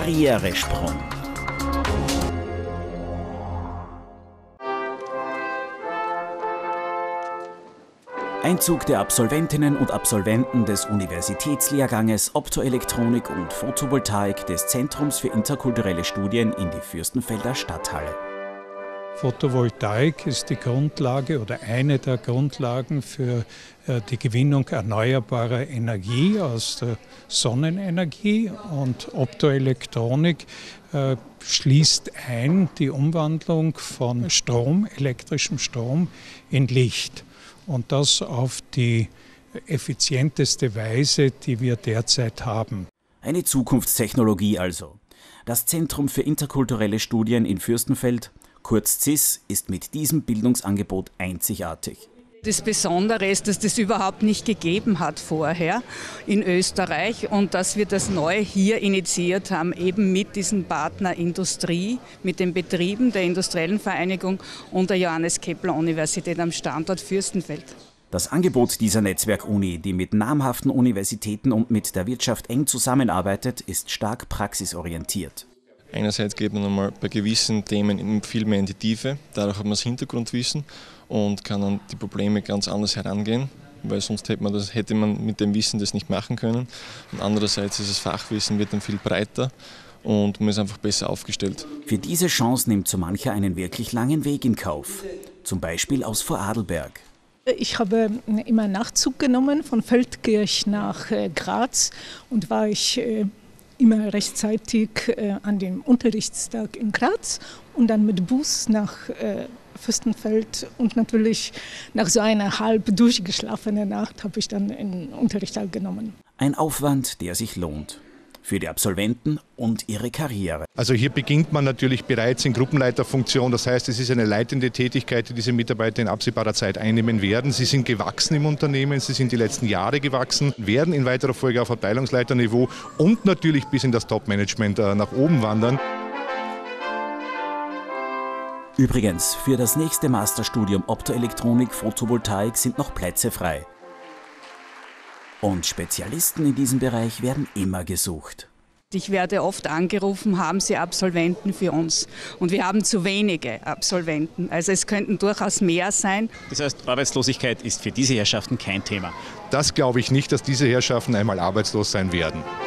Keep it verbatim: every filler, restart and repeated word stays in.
Karrieresprung. Einzug der Absolventinnen und Absolventen des Universitätslehrganges Optoelektronik und Photovoltaik des Zentrums für interkulturelle Studien in die Fürstenfelder Stadthalle. Photovoltaik ist die Grundlage oder eine der Grundlagen für die Gewinnung erneuerbarer Energie aus der Sonnenenergie, und Optoelektronik äh, schließt ein die Umwandlung von Strom, elektrischem Strom, in Licht. Und das auf die effizienteste Weise, die wir derzeit haben. Eine Zukunftstechnologie also. Das Zentrum für interkulturelle Studien in Fürstenfeld, kurz Z I S, ist mit diesem Bildungsangebot einzigartig. Das Besondere ist, dass das überhaupt nicht gegeben hat vorher in Österreich und dass wir das neu hier initiiert haben, eben mit diesem Partner Industrie, mit den Betrieben der Industriellen Vereinigung und der Johannes Kepler Universität am Standort Fürstenfeld. Das Angebot dieser Netzwerk-Uni, die mit namhaften Universitäten und mit der Wirtschaft eng zusammenarbeitet, ist stark praxisorientiert. Einerseits geht man einmal bei gewissen Themen viel mehr in die Tiefe, dadurch hat man das Hintergrundwissen und kann an die Probleme ganz anders herangehen, weil sonst hätte man, das, hätte man mit dem Wissen das nicht machen können. Und andererseits ist das Fachwissen wird dann viel breiter und man ist einfach besser aufgestellt. Für diese Chance nimmt so mancher einen wirklich langen Weg in Kauf, zum Beispiel aus Vorarlberg. Ich habe immer Nachtzug genommen von Feldkirch nach Graz und war ich immer rechtzeitig äh, an dem Unterrichtstag in Graz und dann mit Bus nach äh, Fürstenfeld, und natürlich nach so einer halb durchgeschlafenen Nacht habe ich dann den Unterricht genommen. Ein Aufwand, der sich lohnt. Für die Absolventen und ihre Karriere. Also hier beginnt man natürlich bereits in Gruppenleiterfunktion. Das heißt, es ist eine leitende Tätigkeit, die diese Mitarbeiter in absehbarer Zeit einnehmen werden. Sie sind gewachsen im Unternehmen, sie sind die letzten Jahre gewachsen, werden in weiterer Folge auf Abteilungsleiterniveau und natürlich bis in das Top-Management nach oben wandern. Übrigens, für das nächste Masterstudium Optoelektronik Photovoltaik sind noch Plätze frei. Und Spezialisten in diesem Bereich werden immer gesucht. Ich werde oft angerufen, haben Sie Absolventen für uns? Und wir haben zu wenige Absolventen. Also es könnten durchaus mehr sein. Das heißt, Arbeitslosigkeit ist für diese Herrschaften kein Thema. Das glaube ich nicht, dass diese Herrschaften einmal arbeitslos sein werden.